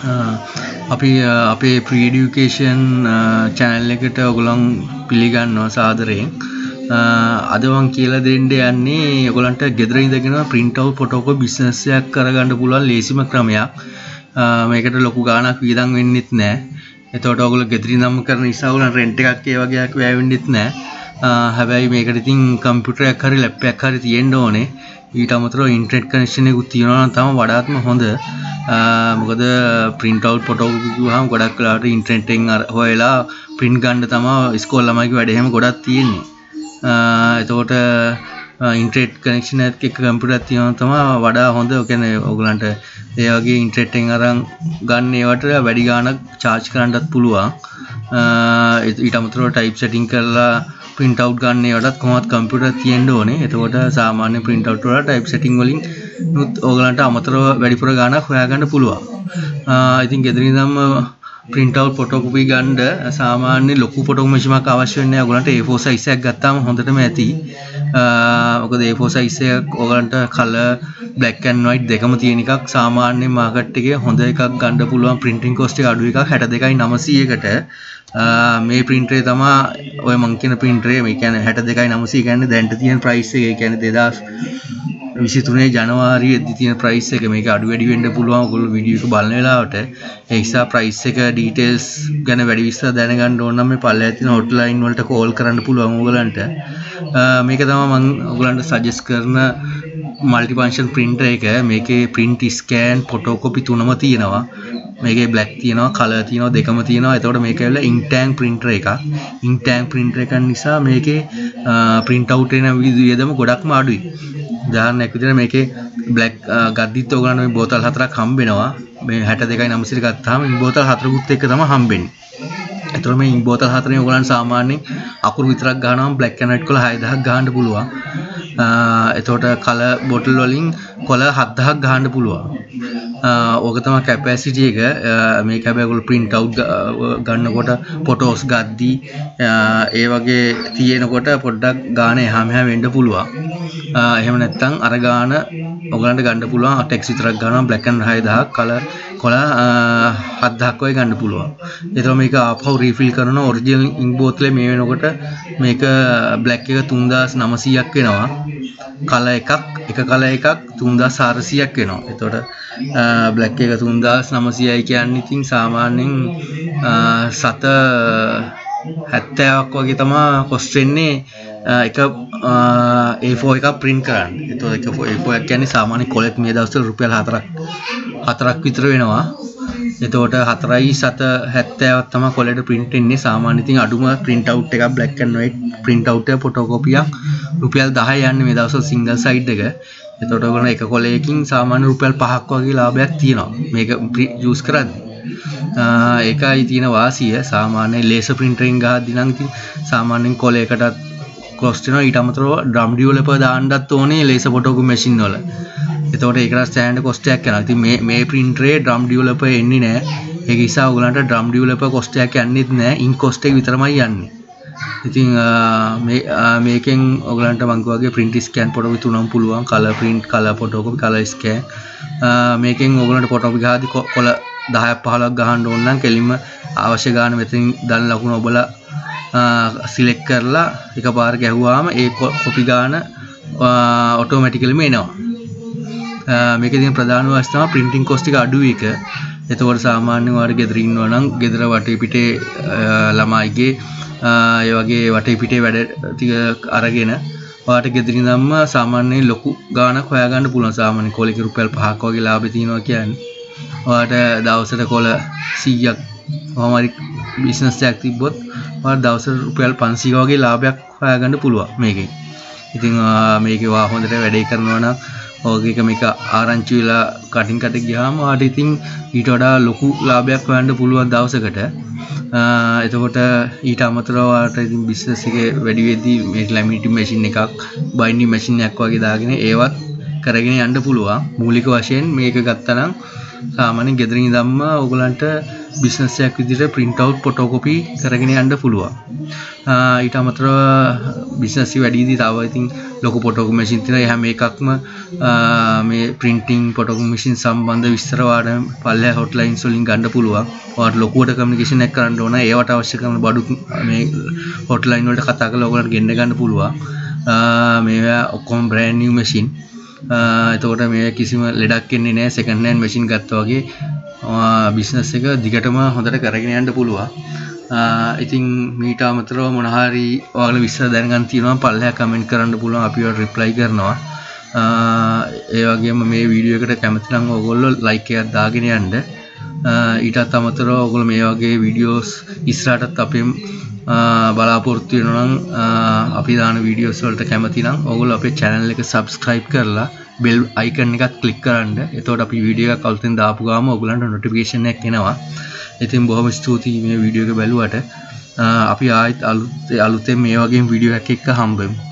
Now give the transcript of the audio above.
අපි අපේ pre education channel එකට ඔයගොල්ලන් පිළිගන්නවා සාදරයෙන්. අද මම කියලා දෙන්න යන්නේ ඔයගොල්ලන්ට ගෙදර ඉඳගෙන printout photocopy business එකක් කරගන්න පුළුවන් ලේසිම ක්‍රමයක්. මේකට ලොකු ගාණක් වියදම් වෙන්නෙත් නැහැ. එතකොට ඔයගොල්ලෝ ගෙදර ඉඳන්ම කරන නිසා ඔයගොල්ලන් rent එකක් ඒ වගේක් වැය වෙන්නෙත් නැහැ. හැබැයි මේකට ඉතින් කම්පියුටර් එකක් හරි ලැප් එකක් හරි තියෙන්න ඕනේ. ඊට අමතරව ඉන්ටර්නෙට් කනෙක්ෂන් එකක් තියෙනවා නම් තමයි වඩාත්ම හොඳ. මොකද print out photocopy ගිහම ගොඩක් වෙලාවට ඉන්ටර්නෙට් එකෙන් හොයලා print ගන්න තමයි ඉස්කෝල ළමයිගේ වැඩ එහෙම ගොඩක් තියෙන්නේ. එතකොට ඉන්ටර්නෙට් කනෙක්ෂන් එකක් එක්ක කම්පියුටර් එකක් තියෙනවා තමයි වඩා හොඳ. ඒ කියන්නේ ඔයගලන්ට ඒ වගේ ඉන්ටර්නෙට් එකෙන් අරන් ගන්න ඒවට වැඩි ගාණක් charge කරන්නත් පුළුවන්. ඊට අමතරව type setting කරලා print out ගන්න ඒවටත් කොහොමවත් කම්පියුටර් තියෙන්න ඕනේ. එතකොට සාමාන්‍ය print out වල type setting වලින් නුත් ඔයගලන්ට අමතරව වැඩිපුර ගාණක් හොයාගන්න පුළුවන්. ඉතින් ගෙදර ඉඳන්ම print out photocopy ගන්න සාමාන්‍ය ලොකු photocopy machine එකක් අවශ්‍ය වෙන්නේ නැහැ. ඔයගලන්ට A4 size එකක් ගත්තාම හොඳටම ඇති. මොකද A4 size එක ඔයගලන්ට color black and white දෙකම තියෙන එකක් සාමාන්‍ය මාකට් එකේ හොඳ එකක් ගන්න පුළුවන්. printing cost එක අඩු එකක් 62,900කට මේ printer එක තමයි ඔය මං කියන printer එක. මේ කියන්නේ 62,900 කියන්නේ දැන්ට තියෙන price එක. ඒ කියන්නේ 2023 ජනවාරියේදී තියෙන price එක. මේක අඩු වැඩි වෙන්න පුළුවන් ඔයගොල්ලෝ වීඩියෝ එක බලන වෙලාවට. ඒ නිසා price එක details ගැන වැඩි විස්තර දැනගන්න ඕන නම් මේ පල්ලෙහා තියෙන hotline වලට call කරන්න පුළුවන් ඔයගලන්ට. මේක තමයි මම ඔයගලන්ට suggest කරන multifunction printer එක. මේකේ print scan photocopy තුනම තියෙනවා. මේකේ black තියෙනවා color තියෙනවා දෙකම තියෙනවා. එතකොට මේක ඇවිල්ලා ink tank printer එකක්. ink tank printer එකක් නිසා මේකේ print out වෙන විදිහම ගොඩක්ම අඩුයි. උදාහරණයක් විදිහට මේකේ black ගද්දිත් ඔයගලන්ට මේ බෝතල් 4ක් හම්බ වෙනවා. මේ 62,900 ගත්තාම මේ බෝතල් 4කුත් එක්ක තමයි හම්බෙන්නේ. එතකොට මේ ink බෝතල් 4ෙන් ඔයගලන්ට සාමාන්‍යයෙන් අකුරු විතරක් ගන්නවම black and white කොළ 6,000ක් ගන්න පුළුවන්. එතකොට color bottle වලින් කොළ 7,000ක් ගන්න පුළුවන්. ඕක තමයි capacity එක. මේක හැබැයි ඔයගොල්ලෝ print out ගන්නකොට photos ගද්දී ඒ වගේ තියෙනකොට පොඩ්ඩක් ගාන එහා මෙහා වෙන්න පුළුවන්. එහෙම නැත්නම් අර ගාන ඔයගලන්ට ගන්න පුළුවන් text විතරක් ගන්නවා black and 6,000ක් color කොළ 7,000ක් වගේ ගන්න පුළුවන්. ඒතකොට මේක ආපහු refill කරන original ink බෝතලේ මේ වෙනකොට මේක black එක 3,900ක් වෙනවා. color එකක් color එකක් 3,400ක් වෙනවා. එතකොට black එක 3,900යි කියන්නේ ඉතින් සාමාන්‍යයෙන් 70ක් වගේ තමයි cost වෙන්නේ එක A4 එකක් print කරන්න. එතකොට එක A4 එකක් කියන්නේ සාමාන්‍ය කොලෙත් මේ දවස්වල රුපියල් 4ක් විතර වෙනවා. එතකොට 4.70ක් තමයි කොලෙට print වෙන්නේ. සාමාන්‍ය ඉතින් අඩුම print out එකක් black and white print out එක photocopy එකක් රුපියල් 10 යන්නේ මේ දවස්වල single side එක. එතකොට ඔයගොල්ලෝ එක කොලයකින් සාමාන්‍ය රුපියල් 5ක් වගේ ලාභයක් තියෙනවා. මේක යූස් කරද්දී. ඒකයි තියෙන වාසිය. සාමාන්‍ය laser printing ගහද්දී නම් ඉතින් සාමාන්‍යයෙන් කොලයකටත් cost වෙනවා. ඊට අමතරව drum developer දාන්නත් ඕනේ laser photocopy machine වල. එතකොට ඒකට standard cost එකක් යනවා. ඉතින් මේ printer එකේ drum developer එන්නේ නැහැ. ඒක නිසා ඔයගලන්ට drum developer cost එකක් යන්නේත් නැහැ. ink cost එක විතරමයි යන්නේ. ඉතින් මේකෙන් ඔයගලන්ට මං වගේ print scan photocopy තුනම පුළුවන්. color print, color photocopy, color scan. මේකෙන් ඔයගලන්ට photocopy ගහද්දී කොළ 10ක් 15ක් ගහන්න ඕන නම් කෙලින්ම අවශ්‍ය ගාන මෙතනින් දන් ලකුණ ඔබලා select කරලා එකපාර ගැහුවාම ඒ copy ගාන automatically එනවා. මේකේ තියෙන ප්‍රධාන වස්තුව තමයි printing cost එක අඩු එක. එතකොට සාමාන්‍යයෙන් ඔයාලා ගෙදර ඉන්නවා නම් ගෙදර වටේ පිටේ ළමයිගේ ඒ වගේ වටේ පිටේ වැඩ ටික අරගෙන ඔයාලට ගෙදර ඉඳන්ම සාමාන්‍යයෙන් ලොකු ගාණක් හොයාගන්න පුළුවන්. සාමාන්‍ය කොලෙක රුපියල් 5ක් වගේ ලාභය තියෙනවා කියන්නේ. ඔයාලට දවසට කොල 100ක් කොහොම හරි බිස්නස් එකක් තිබ්බොත් ඔයාලට දවසට රුපියල් 500 වගේ ලාභයක් හොයාගන්න පුළුවන් මේකෙන්. ඉතින් මේකේ වා හොඳට වැඩේ කරනවා නම් ඔයගේක මේක ආරංචි වෙලා කටින් කට ගියාම ඔයාලට ඉතින් ඊට වඩා ලොකු ලාභයක් හොයන්න පුළුවන් දවසකට. එතකොට ඊට අමතරව ඔයාලට ඉතින් බිස්නස් එකේ වැඩි වෙද්දී මේ ලැමිනේටින් මැෂින් එකක්, බයින්ඩින් මැෂින් එකක් වගේ දාගෙන ඒවත් කරගෙන යන්න පුළුවන්. මූලික වශයෙන් මේක ගත්තා නම් සාමාන්‍යයෙන් ගෙදරින් ඉඳන්ම ඔයගලන්ට බිස්නස් එකක් විදිහට print out photocopy කරගෙන යන්න පුළුවන්. ඊට අමතරව බිස්නස් එක වැඩි තව ඉතින් ලොකු photocopy machine තියෙනවා. ඒ හැම එකක්ම මේ printing photocopy machine සම්බන්ධ විස්තර වාඩ පල්ලෙහා hotlines වලින් ගන්න පුළුවන්. ඔයාලට ලොකුවට communication එකක් කරන්න ඕන. ඒවට අවශ්‍ය කරන බඩු මේ hotline වලට කතා කරලා ඔයගලන්ට ගෙන්න ගන්න පුළුවන්. මේවා ඔක්කොම brand new machine. එතකොට මේ කිසිම ලෙඩක් එන්නේ නැහැ. second hand machine ගත්තා වගේ බිස්නස් එක දිගටම හොඳට කරගෙන යන්න පුළුවන්. ඉතින් මීට අමතරව මොන හරි ඔයාලා විස්තර දැනගන්න තියෙනවා පල්ලෙහා කමෙන්ට් කරන්න පුළුවන්. අපි ඔයාලට රිප්ලයි කරනවා. ඒ වගේම මේ වීඩියෝ එකට කැමති නම් ඔයගොල්ලෝ ලයික් එකක් දාගෙන යන්න. ඊටත් අමතරව ඔයගොල්ලෝ මේ වගේ වීඩියෝස් ඉස්සරහටත් අපෙන් බලාපොරොත්තු වෙනවා නම් අපි දාන වීඩියෝස් වලට කැමති නම් ඔයගොල්ලෝ අපේ channel එක subscribe කරලා bell icon එකත් click කරන්න. එතකොට අපි වීඩියෝ එකක් අලුතෙන් දාපු ගාම ඔයගොල්ලන්ට notification එකක් එනවා. ඉතින් බොහොම ස්තුතියි මේ වීඩියෝ එක බැලුවට. අපි ආයෙත් අලුතෙන් මේ වගේ වීඩියෝ එකක් එක්ක හම්බෙමු.